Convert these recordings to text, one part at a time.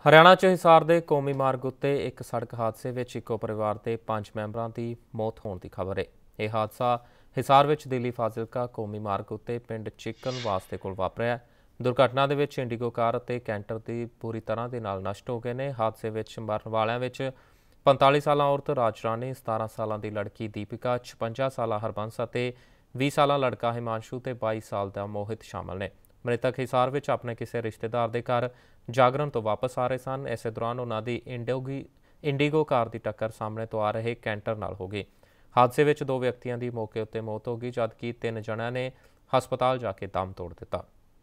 हरियाणा च हिसार के कौमी मार्ग उत्ते एक सड़क हादसे में इको परिवार के 5 मैंबरों की मौत होने की खबर है। यह हादसा हिसार विच दिल्ली फाजिलका कौमी मार्ग उत्ते पिंड चिकन वास्ते कोल वापरिया। दुर्घटना दे विच इंडिगो कार ते कैंटर की पूरी तरह के नाल नष्ट हो गए ने। हादसे विच मरण वालियां विच 45 साल औरत राजरानी, 17 साल की लड़की दीपिका, 56 साल हरबंस ते 20 साल लड़का हिमांशु ते 22 साल का मोहित शामिल ने। मृतक हिसार विच अपने किसी रिश्तेदार के घर जागरण तो वापस आ रहे सन। इस दौरान उन्होंने इंडिगो कार की टक्कर सामने तो आ रहे कैंटर नाल हो गई। हादसे में 2 व्यक्तियों की मौके उत्ते मौत हो गई, जबकि 3 जणियां ने हस्पताल जाके दम तोड़ दिता।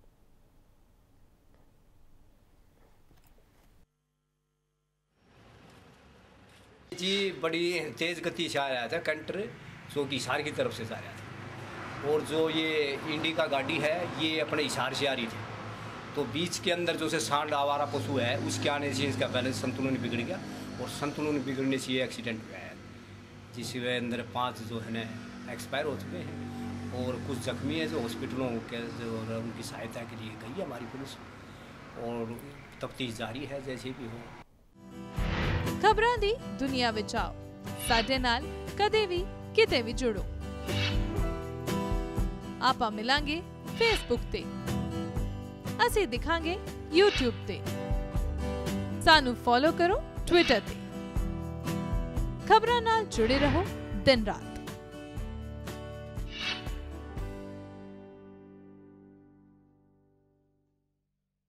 जी बड़ी तेज़ गति से आ रहा था कैंटर, जो कि हिसार की तरफ से जा रहा था, और जो ये इंडिका गाड़ी है ये अपने हिसार से आ रही थी। तो बीच के अंदर जो से सांड आवारा पशु है उसके आने से इसका बैलेंस संतुलन बिगड़ गया, और संतुलन बिगड़ने से ये एक्सीडेंट हुआ है, जिसके अंदर 5 जो है ना एक्सपायर हो चुके हैं, और कुछ जख्मी है जो हॉस्पिटलों के जो उनकी सहायता के लिए गई है हमारी पुलिस, और तफ्तीश जारी है जैसे भी हो। खबरां दी दुनिया विच आओ, साडे नाल कदे भी किते भी जुड़ो। आपां मिलांगे फेसबुक ते, असीं दिखांगे यूट्यूब ते, सानू फॉलो करो ट्विटर ते। खबरां नाल जुड़े रहो दिन रात।